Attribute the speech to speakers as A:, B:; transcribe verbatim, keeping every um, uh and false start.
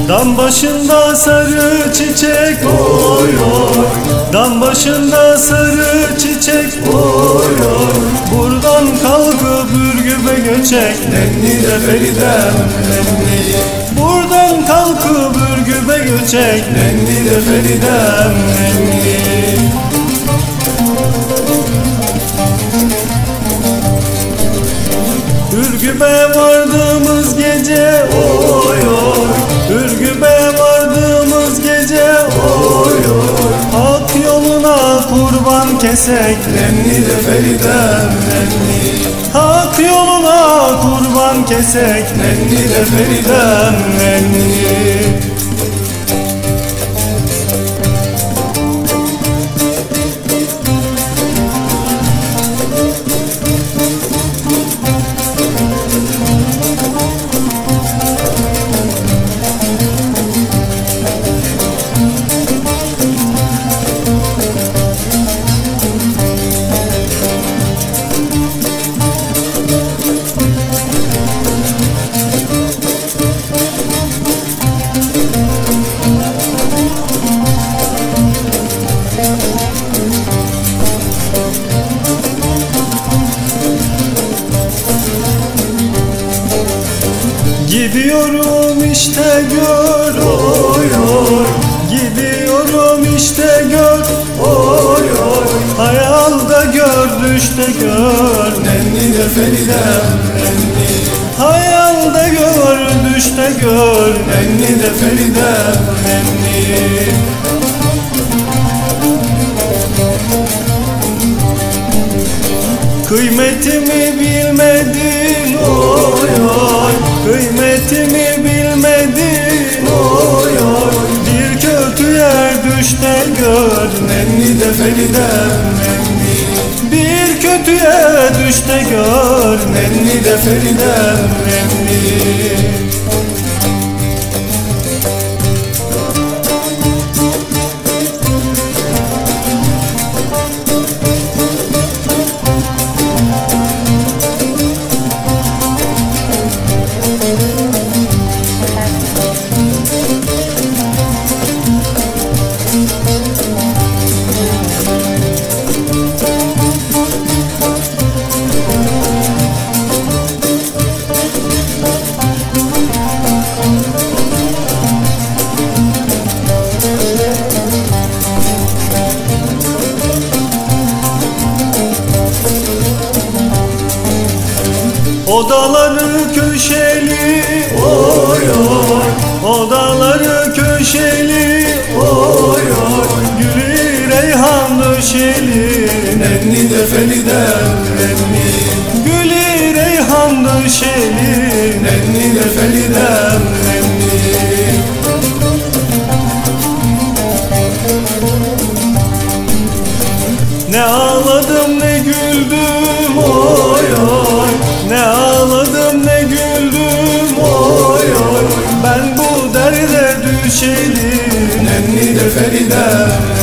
A: Dam başında sarı çiçek, oy oy. Dam başında sarı çiçek, oy oy. Buradan kalkıp Ürgüp'e göçek, nenni de Feridem nenni. Buradan kalkıp Ürgüp'e göçek, nenni de Feridem nenni. Ürgüp'e vardığımız gece, oy oy. Ürgüp'e vardığımız gece, oy oy. Hak yoluna kurban kesek, nenni de Feridem nenni. Hak yoluna kurban kesek, nenni de Feridem nenni. Gidiyorum işte gör, oy oy. Gidiyorum işte gör, oy oy. Hayalda gör, düşte gör, nenni de Feridem nenni. Hayalda gör, düşte gör, nenni de Feridem nenni. Kıymetimi bilmedin, oy oy. Kıymetimi bilmedin, oy oy. Bir kötüye düşte gör, nenni de Feridem nenni. Bir kötüye düşte gör, nenni de Feridem nenni. Odaları köşeli, oy oy. Odaları köşeli, oy oy. Gülü reyhan döşeli, nenni de Feridem nenni. Gülü reyhan döşeli, nenni de Feridem nenni. Ne ağladım ne güldüm, oy oy. Ne ağladım ne güldüm, oy oy. Ben bu derde düşeli, nenni de Feridem.